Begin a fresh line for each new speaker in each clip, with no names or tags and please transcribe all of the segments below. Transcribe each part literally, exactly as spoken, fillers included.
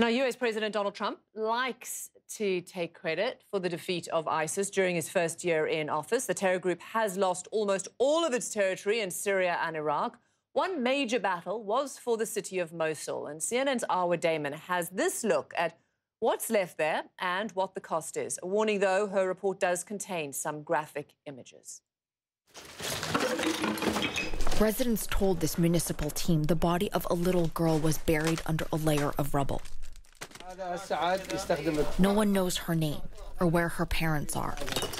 Now, U S President Donald Trump likes to take credit for the defeat of ISIS during his first year in office. The terror group has lost almost all of its territory in Syria and Iraq. One major battle was for the city of Mosul, and C N N's Arwa Damon has this look at what's left there and what the cost is. A warning, though, her report does contain some graphic images.
Residents told this municipal team the body of a little girl was buried under a layer of rubble. No one knows her name or where her parents are.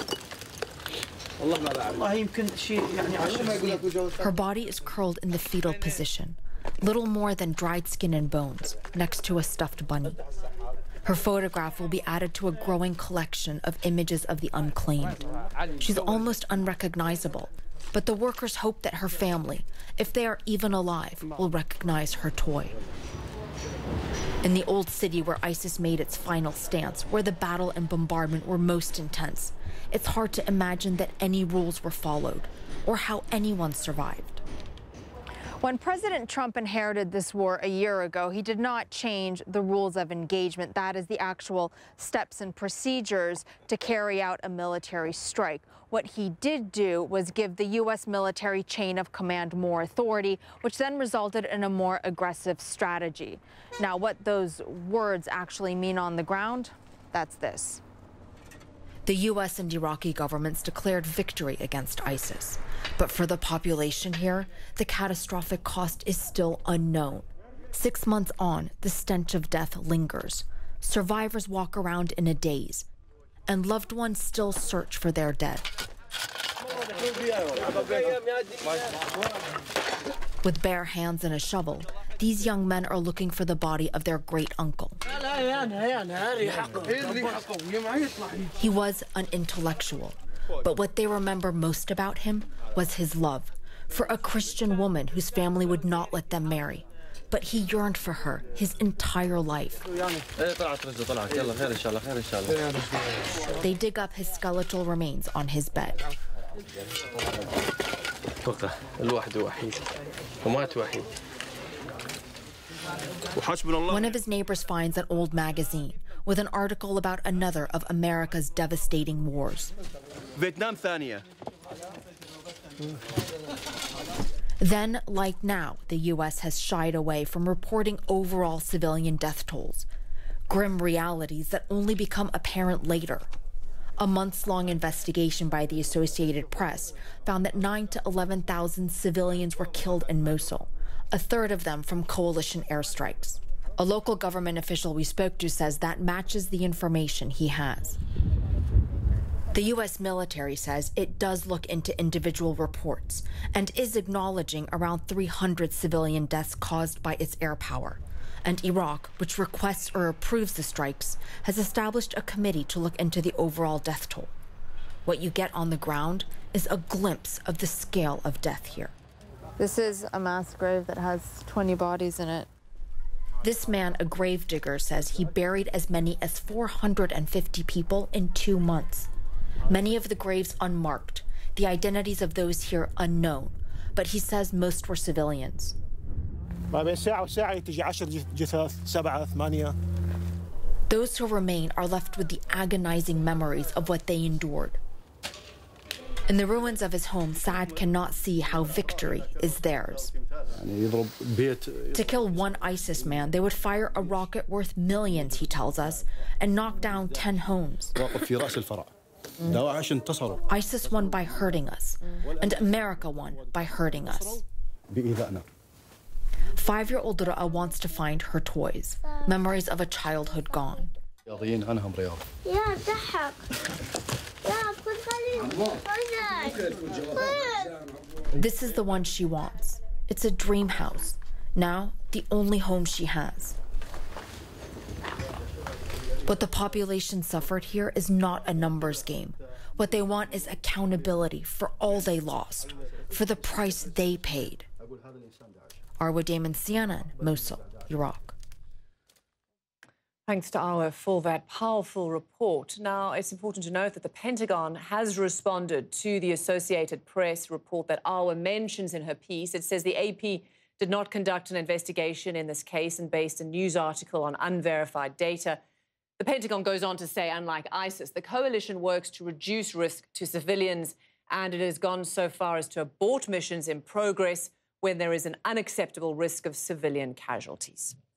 Her body is curled in the fetal position, little more than dried skin and bones, next to a stuffed bunny. Her photograph will be added to a growing collection of images of the unclaimed. She's almost unrecognizable, but the workers hope that her family, if they are even alive, will recognize her toy. In the old city where ISIS made its final stance, where the battle and bombardment were most intense, it's hard to imagine that any rules were followed or how anyone survived.
When President Trump inherited this war a year ago, he did not change the rules of engagement. That is the actual steps and procedures to carry out a military strike. What he did do was give the U S military chain of command more authority, which then resulted in a more aggressive strategy. Now, what those words actually mean on the ground, that's this.
The U S and Iraqi governments declared victory against ISIS. But for the population here, the catastrophic cost is still unknown. Six months on, the stench of death lingers. Survivors walk around in a daze, and loved ones still search for their dead. With bare hands and a shovel, these young men are looking for the body of their great uncle. He was an intellectual, but what they remember most about him was his love for a Christian woman whose family would not let them marry. But he yearned for her his entire life. They dig up his skeletal remains on his bed. One of his neighbors finds an old magazine with an article about another of America's devastating wars.
Vietnam ثانية.
Then, like now, the U S has shied away from reporting overall civilian death tolls, grim realities that only become apparent later. A months-long investigation by the Associated Press found that nine to eleven thousand civilians were killed in Mosul, a third of them from coalition airstrikes. A local government official we spoke to says that matches the information he has. The U S military says it does look into individual reports and is acknowledging around three hundred civilian deaths caused by its air power. And Iraq, which requests or approves the strikes, has established a committee to look into the overall death toll. What you get on the ground is a glimpse of the scale of death here.
This is a mass grave that has twenty bodies in it.
This man, a gravedigger, says he buried as many as four hundred fifty people in two months. Many of the graves unmarked, the identities of those here unknown, but he says most were civilians. Those who remain are left with the agonizing memories of what they endured. In the ruins of his home, Saad cannot see how victory is theirs. To kill one ISIS man, they would fire a rocket worth millions, he tells us, and knock down ten homes. ISIS won by hurting us, and America won by hurting us. Five-year-old Ra'a wants to find her toys, memories of a childhood gone. This is the one she wants. It's a dream house, now the only home she has. What the population suffered here is not a numbers game. What they want is accountability for all they lost, for the price they paid. Arwa Damon, C N N, Mosul, Iraq.
Thanks to Arwa for that powerful report. Now, it's important to note that the Pentagon has responded to the Associated Press report that Arwa mentions in her piece. It says the A P did not conduct an investigation in this case and based a news article on unverified data. The Pentagon goes on to say, unlike ISIS, the coalition works to reduce risk to civilians, and it has gone so far as to abort missions in progress when there is an unacceptable risk of civilian casualties.